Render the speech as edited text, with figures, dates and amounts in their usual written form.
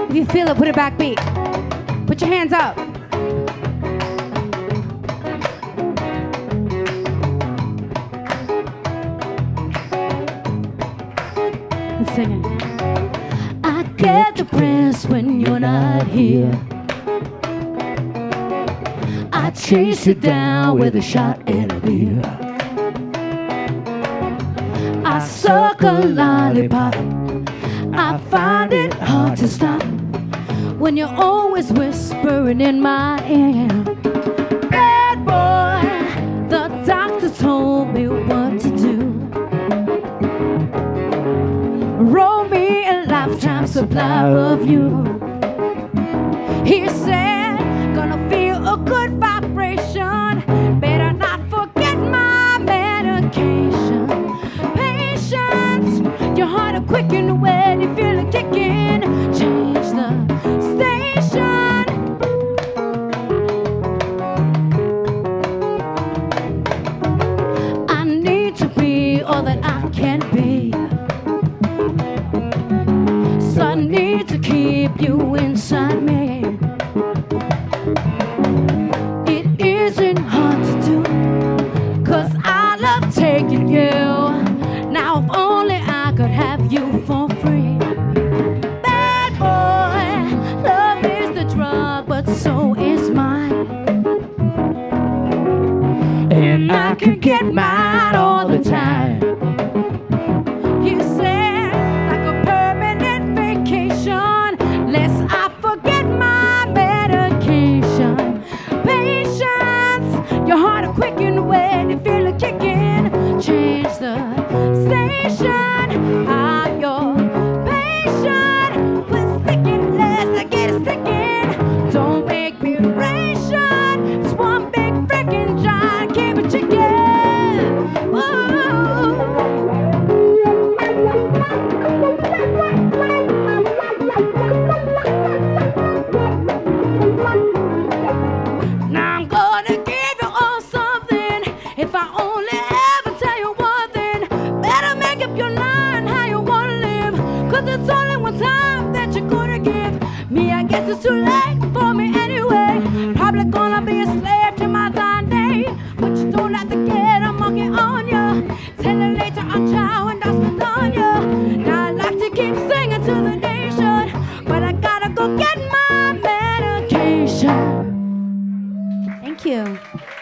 If you feel it, put it backbeat. Put your hands up. And sing it. I get depressed when you're not here. I chase you down with a shot and a beer. I suck a lollipop. I find it hard to stop when you're always whispering in my ear. Bad boy, the doctor told me what to do. Roll me a lifetime supply of you. He said, gonna feel a good vibration. Better not forget my medication. Patience, your heart will quicken when you feel it kicking. Change the station. I need to be all that I can be. So I need to keep you inside me. It isn't hard to do, 'cause I love taking you. Now if only I could have you for free. Bad boy, love is the drug, but so is mine. And I can get mine all the time. You said like a permanent vacation, lest I forget my medication. Patience, your heart will quicken when you feel it kicking. Change the station. I'm your patient. Quit sticking, let's get it sticking. Don't make me ration. It's one big freaking giant cable chicken. Whoa. Now I'm gonna give you all something. If I only ever tell you one thing, better make up your mind how you wanna live. 'Cause it's only one time that you're gonna give me. I guess it's too late for me anyway. Probably gonna be a slave to my dying day. But you don't have to get a monkey on ya. Tell you later I'll chow and I'll spit on ya. Now I like to keep singing to the nation, but I gotta go get my medication. Thank you.